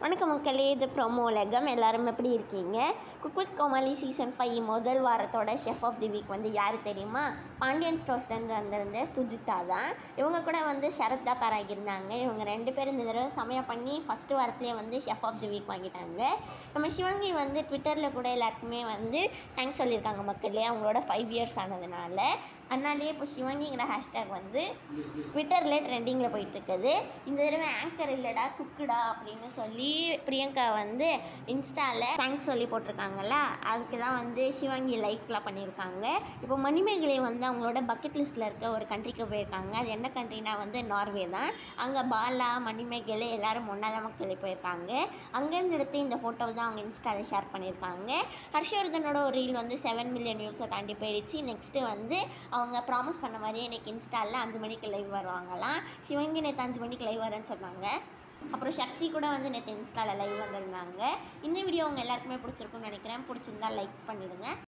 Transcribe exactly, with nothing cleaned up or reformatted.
வணக்கம் மக்களே, இது ப்ரோமோ உலகம். எல்லாரும் எப்படி இருக்கீங்க? Cook with Komali season five முதல் வாரத்தோட ஷெஃப் ஆஃப் தி வீக் வந்து யார் தெரியுமா? பாண்டியன் ஸ்டோர்ஸ்லேருந்து வந்திருந்த சுஜிதா தான். இவங்க கூட வந்து ஷரத் தான் பேராகியிருந்தாங்க. இவங்க ரெண்டு பேரும் இந்த தடவை சமையல் பண்ணி ஃபஸ்ட்டு வாரத்துலேயே வந்து ஷெஃப் ஆஃப் தி வீக் வாங்கிட்டாங்க. நம்ம சிவங்கி வந்து ட்விட்டரில் கூட எல்லாருக்குமே வந்து தேங்க்ஸ் சொல்லியிருக்காங்க மக்களே, அவங்களோட ஃபைவ் இயர்ஸ் ஆனதுனால. அதனாலேயே இப்போ சிவங்கிங்கிற ஹேஷ்டேக் வந்து ட்விட்டரில் ட்ரெண்டிங்கில் போயிட்டுருக்குது. இந்த தடவை ஆங்கர் இல்லைடா குக்குடா அப்படின்னு சொல்லி பிரியங்கா வந்து இன்ஸ்டாவில் தேங்க்ஸ் சொல்லி போட்டிருக்காங்கல்ல, அதுக்கு தான் வந்து சிவங்கி லைக்லாம் பண்ணியிருக்காங்க. இப்போ மணிமேகலை வந்து அவங்களோட பக்கெட் லிஸ்ட்டில் இருக்க ஒரு கண்ட்ரிக்கு போயிருக்காங்க. அது என்ன கண்ட்ரினா வந்து நார்வே தான். அங்கே பாலா, மணிமேகலை எல்லோரும் ஒன்றாத மக்களே போயிருக்காங்க. அங்கேருந்து எடுத்து இந்த ஃபோட்டோவை தான் அவங்க இன்ஸ்டாவில் ஷேர் பண்ணியிருக்காங்க. ஹர்ஷவர்தனோட ஒரு ரீல் வந்து செவன் மில்லியன் வியூஸை தாண்டி போயிடுச்சு. நெக்ஸ்ட்டு வந்து அவங்க ப்ராமிஸ் பண்ண மாதிரியே இன்றைக்கி இன்ஸ்டாவில் அஞ்சு மணிக்கு லைவ் வருவாங்களாம். சிவங்கி நேற்று அஞ்சு மணிக்கு லைவ் வரேன்னு சொன்னாங்க. அப்புறம் சக்தி கூட வந்து நேற்று இன்ஸ்டாவில் லைவ் வந்திருந்தாங்க. இந்த வீடியோ உங்கள் எல்லாருக்குமே பிடிச்சிருக்குன்னு நினைக்கிறேன். பிடிச்சிருந்தா லைக் பண்ணிவிடுங்க.